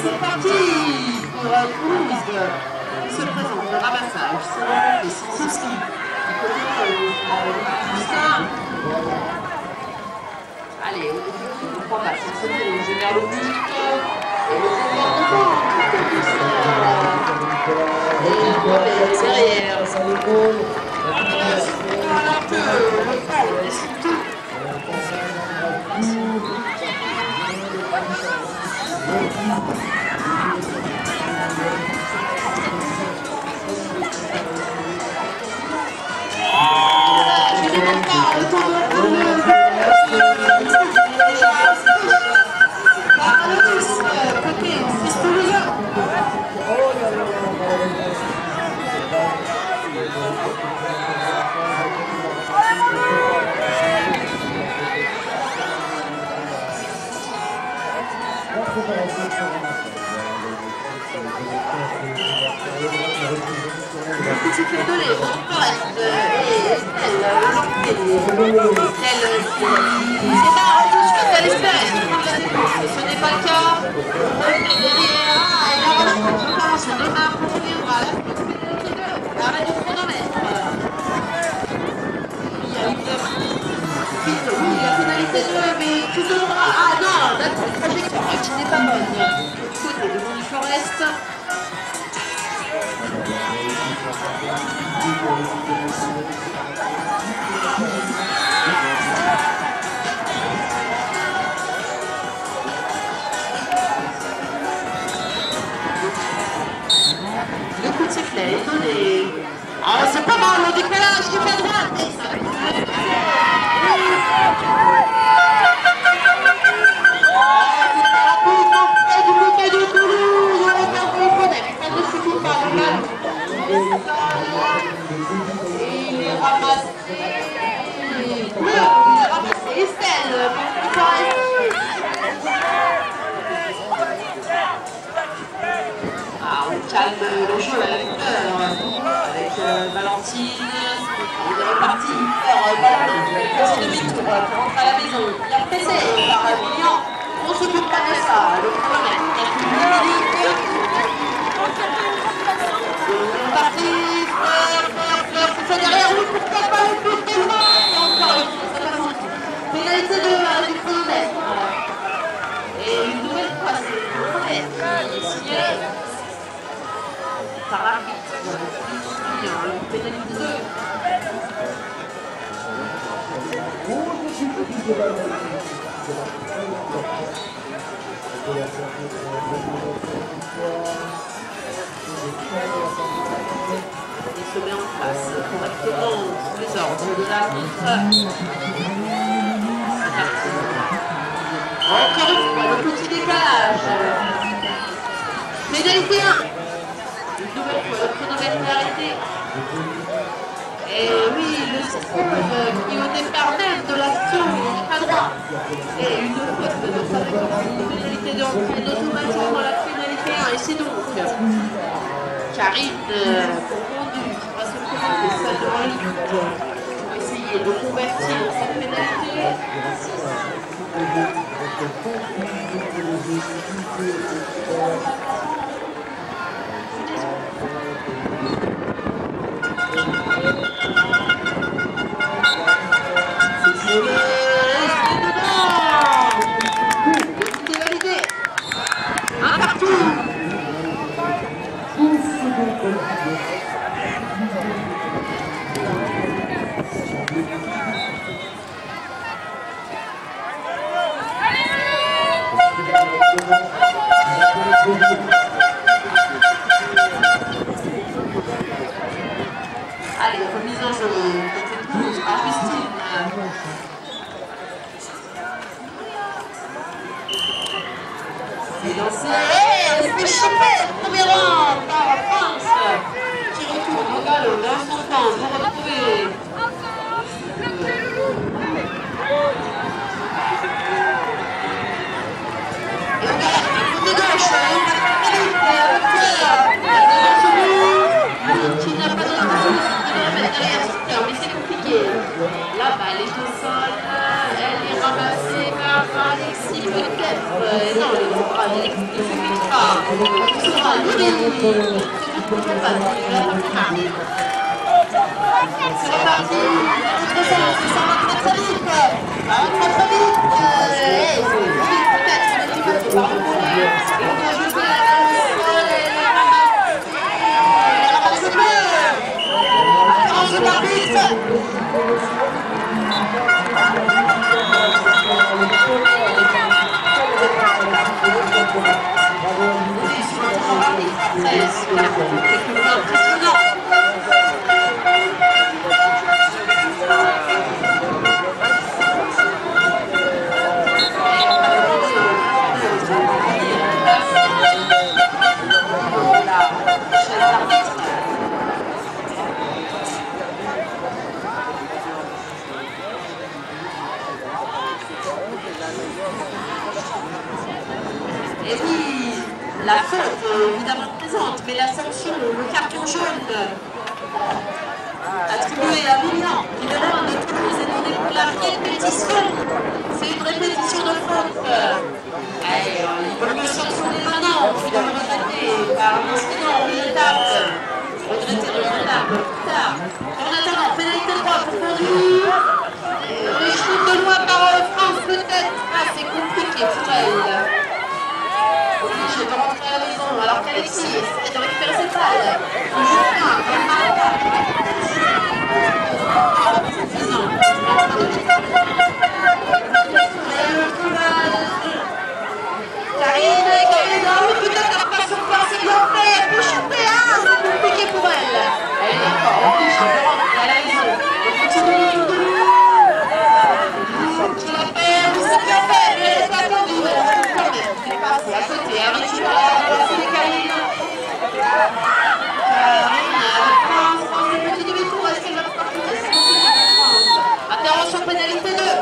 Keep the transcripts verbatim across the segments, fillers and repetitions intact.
c'est parti pour Toulouse. Il se présente le ramassage, c'est remonté sans souci. Allez, on prend pas, c'est le général optique. Et le général de banque. Et derrière, ça les goal. Voilà que le frère, il décide tout. Je ne demande pas le temps de le petit fait de lait, bon, Forest et Estelle, Estelle, c'est pas tout de suite, elle espérait, ce n'est pas le cas. Derrière, et là voilà, on commence demain pour finir, voilà, le petit pénalité de l'arrêt du chronomètre. Il y a une oui, la pénalité de mais tu devras, ah non, la trajectoire qui n'est pas bonne. Du côté de Mont du Forest. Le coup de sifflet est donné. Ah, c'est pas mal le décalage qui fait droite. Et ça il est ramassé. Il est ramassé. Estelle, ah, on calme le jeu à la hauteur avec euh, Valentine. Il est reparti faire euh, petit demi-tour pour rentrer à la maison. Il a pressé par Lilian. On ne s'occupe pas de ça. Le chronomètre, il y a plus de minutes. Parti, fleur, fleur, fleur, c'est ça derrière, oui, pourquoi pas le plus de fois. Et encore une fois, ça passe en tout. Pénalité de l'arrêt du chronomètre. Et une nouvelle fois, c'est le chronomètre qui est signalé par l'arbitre. Une pénalité de deux. Il se met en place correctement sous les ordres de l'arbitre. C'est parti. Encore une fois, le petit décalage. Pénalité un. Une nouvelle fois, le chronomètre est arrêté. Et oui, le système qui au départ même de l'action n'est pas droit. Et une faute de sa une pénalité de entrée automatiquement la pénalité un. Et c'est donc Karine confondu va se présenter celle de Rolly pour essayer de convertir cette pénalité. Allez, remise en jeu. À Justine. C'est lancé. Elle se fait choper. Premier rang par France. Qui retourne au galop dans son camp pour retrouver. Et on regarde le côté gauche. Qui n'a pas d'autre solution que de remettre derrière son cœur, mais c'est compliqué. La balle est au sol, elle est ramassée par Alexis Bouquet. Euh, non, le bras électrique ne suffit pas. Il sera lui, c'est reparti. C'est ça, ça va très très vite. Très très vite. Euh, peut-être un petit peu plus par le côté. Et on doit jouer la ramasse bleue. Attention d'arbitre. Et oui, la faute est évidemment présente, mais la sanction, le carton jaune attribué à Milan, qui de l'un de Toulouse est donné pour la répétition. C'est une répétition de faute. Allez, il peut le sanctionner maintenant, puis de le regretter par un incident, une étape. Regretter de l'étape plus tard. En attendant, pénalité droit pour conduire. Les chutes de loi par France peut-être. Ah, c'est compliqué pour elle. Obligée de rentrer à la maison alors qu'Alexis essaie de récupérer ses balles. Le Julien, elle marque pas. Karine, Karine, ah oui, peut-être qu'elle passe sur place, s'il vous plaît, elle peut chuter, ah, c'est compliqué pour elle. Elle est d'accord, obligée de rentrer à la maison. On continue le tour de lui. Je la perds, je sais bien faire, mais elle est pas attendue, elle a tout permis. Elle est passée à côté, elle récupère la place de Karine. Karine, France, France, le petit demi-tour, est-ce qu'elle va pouvoir tourner? C'est compliqué pour France. Intervention pénalité deux.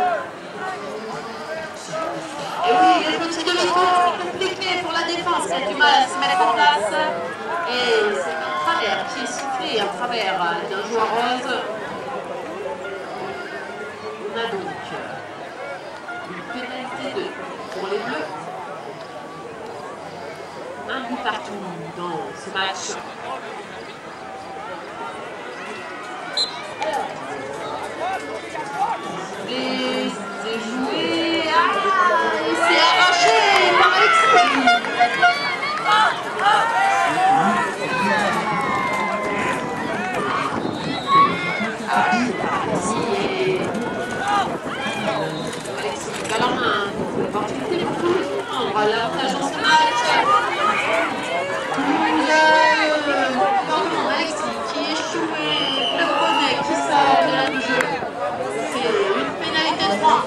Et oui, le petit demi-tour est compliqué pour la défense qui a du mal à se mettre en place. Et c'est un travers qui est sifflé, un travers d'un joueur rose. On a donc une pénalité deux pour les Bleus. Un but partout dans ce match. Les c'est joué. Ah, il s'est arraché par Alexis. Arraché par Alexis et Alexis balle en main. L'opportunité pour Toulouse de prendre l'avantage dans ce match. Toulouse, pardon, Alexis qui échoué, le bonnet qui sort de la du jeu. C'est une pénalité trois.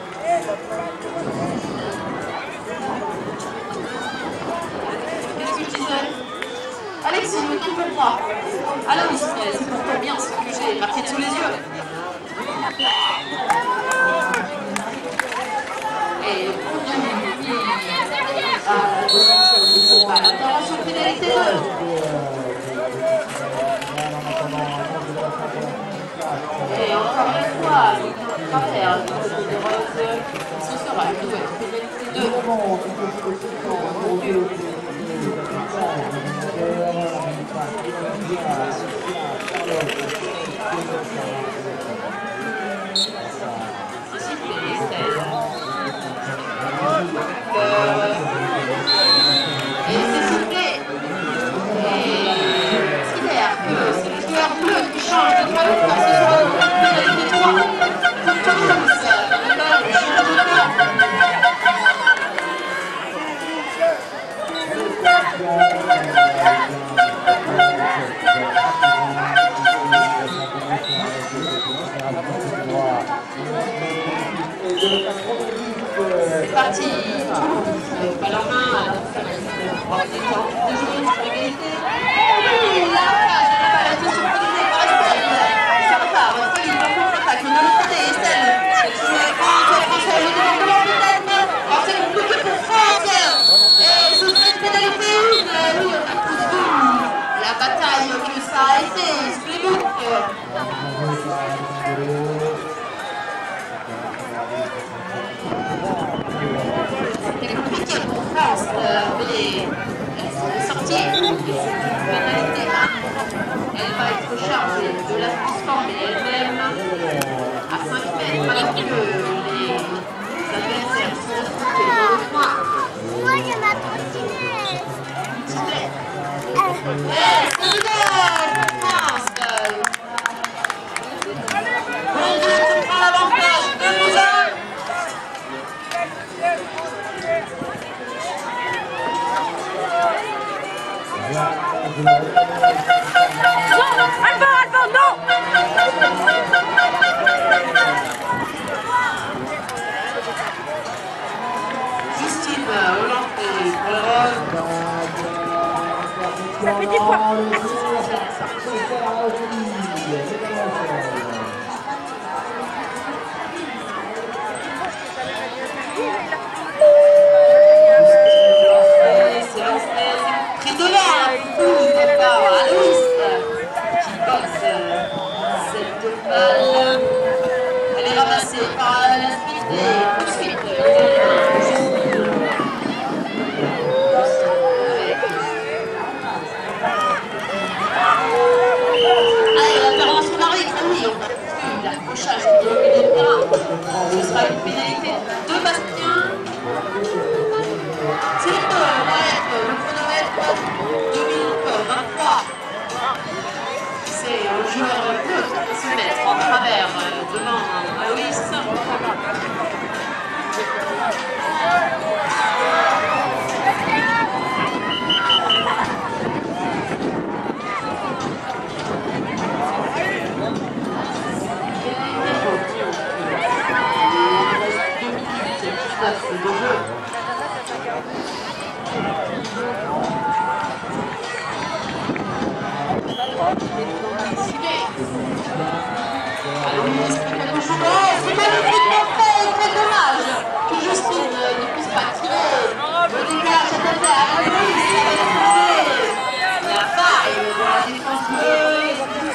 Qu'est-ce que je disais? Alexis, le temps pour moi. Ah là oui, c'est pourtant bien ce que j'ai marqué sous les yeux. Et ah, l'intervention pénalité deux. Et encore une fois, il va faire du côté des Roses. Ce sera une nouvelle pénalité deux. Ainsi que les Estelles. Et c'est sifflé. Et considère que c'est le joueur bleu qui change de trois minutes parce que ce sera une pénalité trois pour Toulouse. Le ballon change de camp. C'est parti, Toulouse, balle en main, on va dire de jouer sur l'égalité. Oui, la cage, la balle a été surprisée par Estelle. Ça repart, Estelle, il va contre-attaque, on a le côté, Estelle. C'est toujours avec France, François, le débordement peut-être. Alors c'est compliqué pour France. Et ce serait une pénalité une. Oui, on a tous vu la bataille que ça a été, sous les buts. C'était compliqué les adversaires sont regroupés dans le coin. Moi, j'ai ma trottinette. Yes, c'est bien, France. On prend l'avantage, deux pour un. Alban, Alban, non! Justine Hollandais pour le rôle. Ça fait dix fois. C'est lancé, prise de l'air, coup de départ à Louis qui boxe cette balle. Elle est ramassée par la suite et poursuite. Allez, l'intervention d'arbitre, oui, on a vu l'accrochage du milieu de terrain. Ce sera une pénalité de Bastien. C'est le chronomètre deux minutes vingt-trois. C'est un joueur bleu qui peut se mettre en travers devant Aloïs. De jeu. C'est magnifiquement fait, très dommage que Justine ne puisse pas tirer le décalage à tête à la faille de la défense bleue,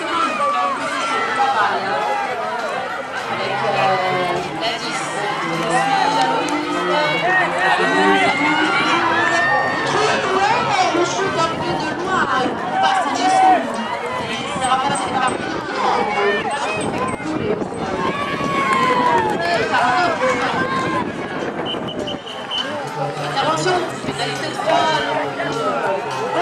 avec la dix qui suit la Louise. Le shoot un peu de loin, passe dessous. Il sera passé par intervention, pénalité de trois.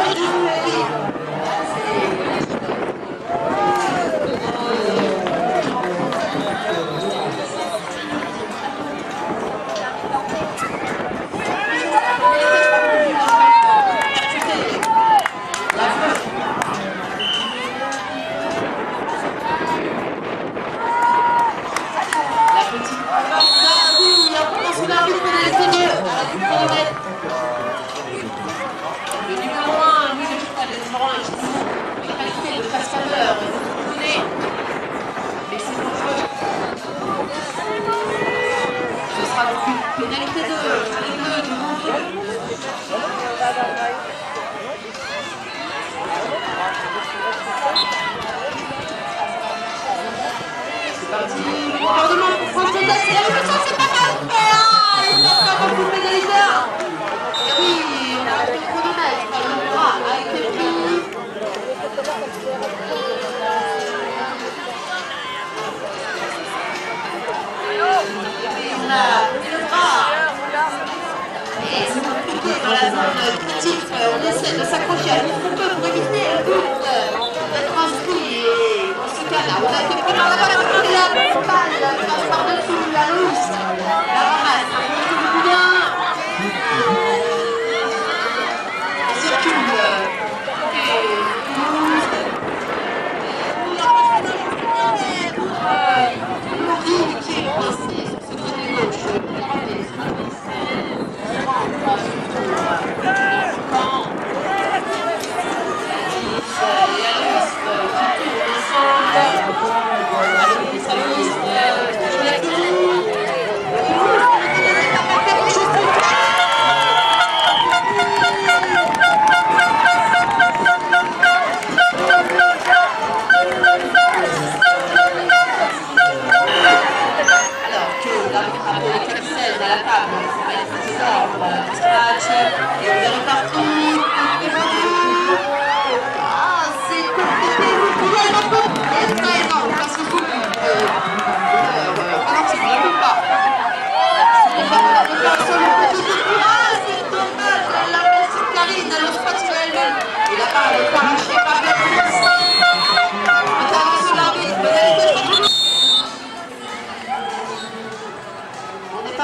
Le numéro un, Louis de Morin, la qualité de face-faveur, mais c'est dangereux. Ce sera donc une pénalité de les bleus du monde. C'est parti, bombardement pour François Dacier. C'est pas mal fait, hein. Il faut faire beaucoup de pénalités. Et oui, on a fait le chronomètre. Le bras a été pris. On a pris le bras. Et c'est compliqué dans la zone critique. On essaie de s'accrocher à notre peu pour éviter le but d'être inscrit. Et dans ce cas-là, on a été pris dans la balle. La balle passe par-dessus la Louise. La ramasse, un peu de bien. Elle circule. Et Lourdine qui est coincé sur ce côté gauche.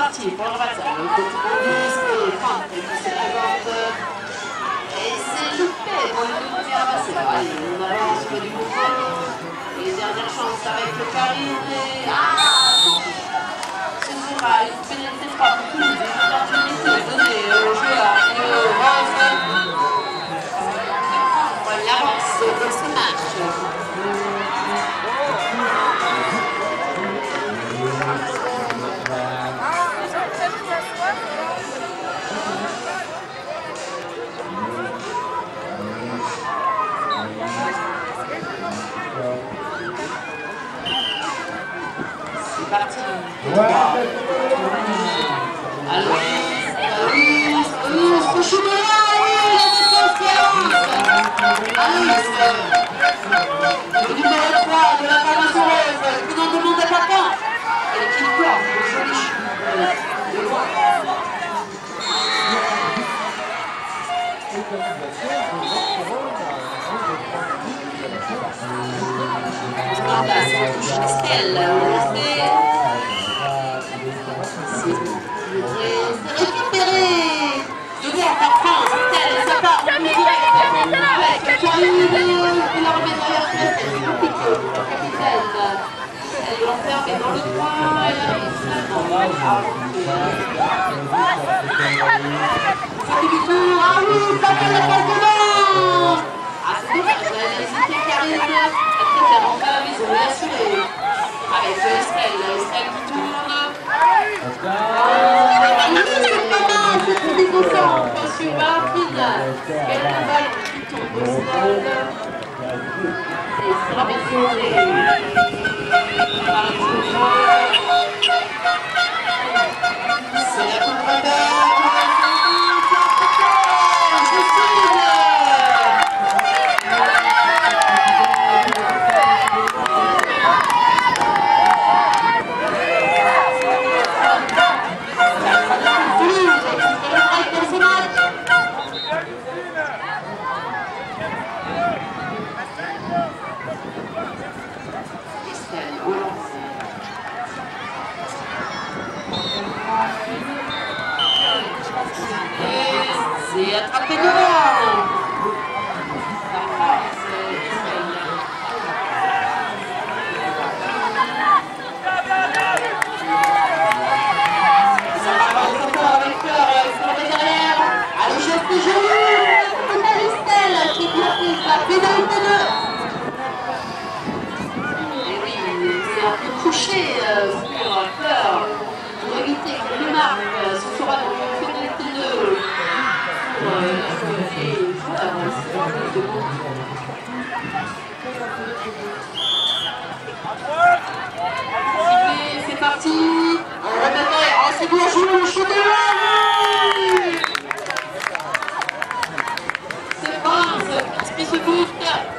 parti pour le ramassage. Le côté bonus, et fin, et puis c'est la vente. Et c'est loupé pour le premier ramasseur. Allez, on avance sur du contrôle. Et dernière chance avec le Karine. Et ah, ce sera une pénalité de trois pour Toulouse. Une opportunité donnée au joueur et au Rose de prendre l'avance de ce match. C'est parti. Allô, oui, oui, ce chemin-là, oui, la défense qui avance. Allô, le numéro trois de la formation rose, qui nous demande d'attaquant. Et qui porte le joli chou de loin. On passe, on touche Estelle, on fait... C'est récupéré. Devant par France, Estelle, ça part en direct avec Karine qui la remet derrière elle, c'est compliqué pour le capitaine. Elle l'enferme dans le coin, elle arrive finalement à c'est du tour, ah oui, ça fait la passe devant. Ah c'est dommage, elle a hésité Karine, elle préfère en faire, ils ont assuré. Avec Estelle, Estelle qui tourne. C'est des descentes, monsieur Martin. Et la balle qui tombe au sol. Et c'est ramassé par le joueur. C'est la coupe d'or. C'est attrapé devant. Ça avance encore avec peur, il faut remettre derrière. Allez, geste joli. C'est Estelle qui bloque la pénalité de... Et oui, c'est un peu couché sur peur pour éviter que le marque. Ce sera donc une pénalité de... C'est parti. On remettait. Oh, c'est bien joué, le shoot de l'homme. C'est France qui se booste.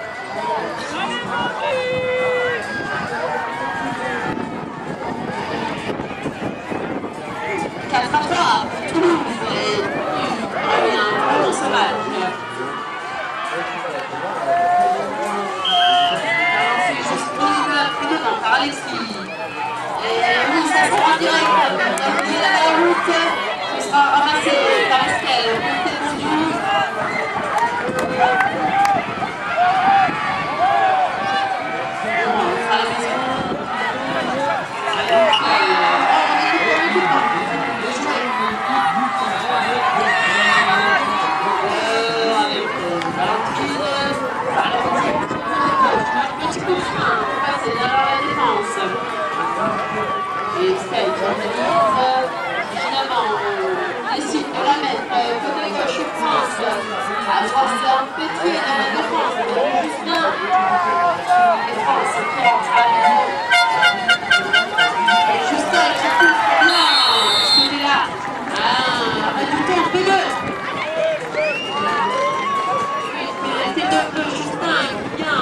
quatre à trois. Toulouse est revient pour ce match. C'est juste plus devant par Alexis. Et oui, ça sera en direct. Il est à la route. Il sera ramassé par Estelle. Côté bonjour. On sera à la maison. Alors, petit coup de frein pour passer derrière la défense. Et Estelle qui organise. Finalement, on décide de la mettre côté gauche France. À droite, c'est empêtré dans la défense. C'est Justin. Et France qui rentre à l'aile. Et Justin qui pousse bien. Ce côté-là. Ah, avec du temps, P deux. Pénalité de deux, Justin, bien.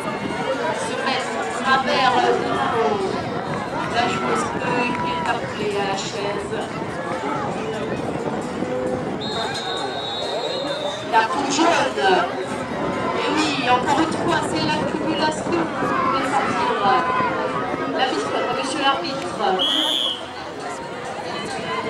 Travers la joueuse qui est appelée à la chaise. Carton jaune. Et oui, encore une fois, c'est l'accumulation qui peut sortir la victoire, monsieur l'arbitre.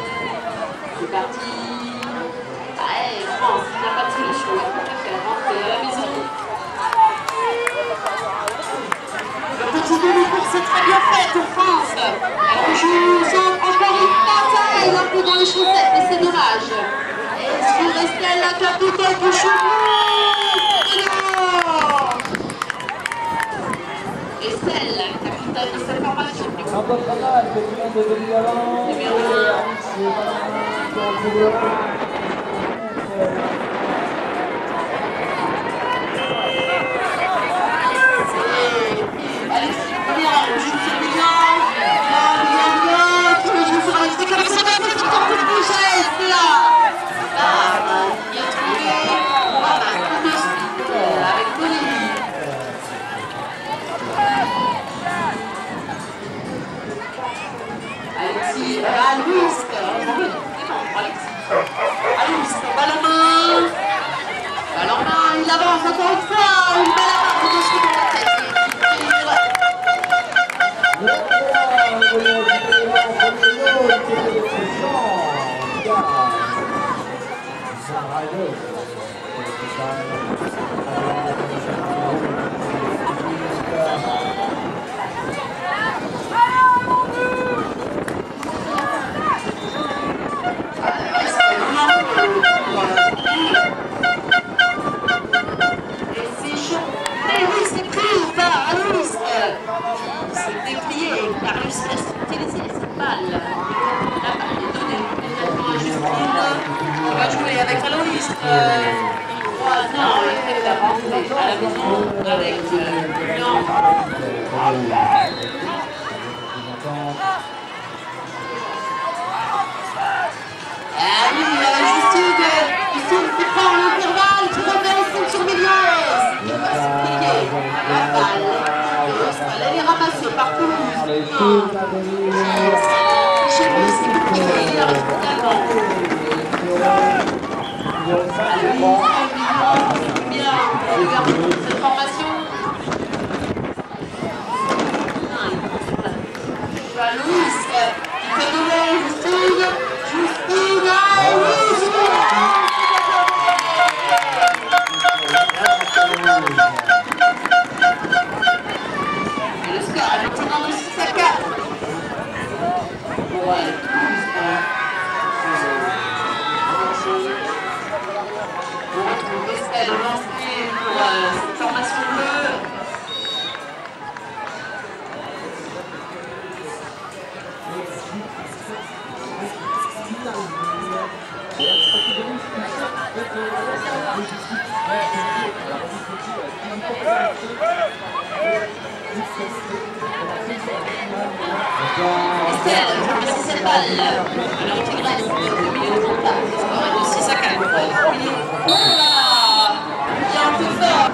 Alors je sens encore une bataille un peu dans les chaussettes, mais c'est dommage. Et sur Estelle, la capitaine du chevaux. Estelle, capitaine de cette formation. Un peu pas mal, c'est bien devenu avant. Numéro un. Alexis, bien, je suis bien, bien, bien, bien, tous les jours sur Alexis, comme ça, c'est le temps de bouger, c'est là. Là, il a trouvé, voilà, tout de suite, avec Pauline. Alexis, à Louisque, Alexis, à Louisque, balle en main, balle en main, il avance encore une fois, une balle à main, tout de suite dans la tête. Avec Aloïs, euh, oh, non, il fait la rentrée à la maison avec euh, non. Ah oui, euh, Justine, Justine qui prend l'intervalle, qui remet les ceintures milieuses, qui va s'appliquer la balle. Elle est ramassée par Toulouse. Non. Chez lui, c'est compliqué, il reste totalement. Bien, cette formation. Louis, il fait donner Justine, Justine, et le score est maintenant de six à quatre. Ouais. Elle lance pour euh, cette formation bleue. Estelle, c'est cette balle. Alors qui reste au milieu de contact. Le score est de six à quatre. Un peu fort.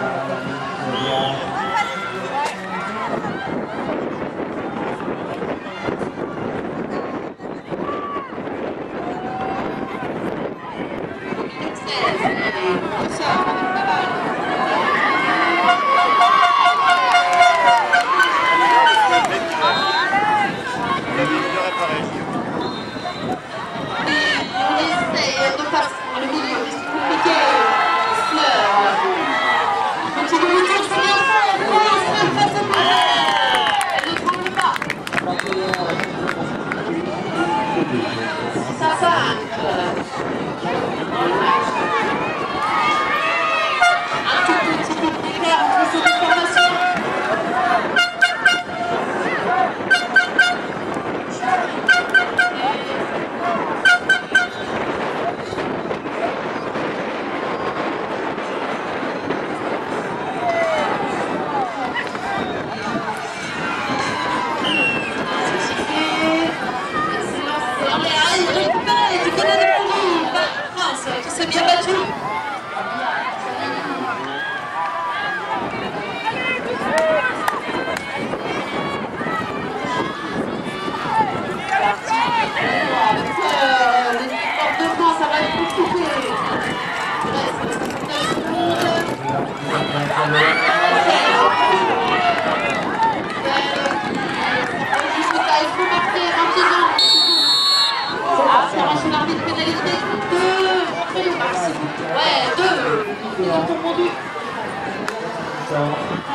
So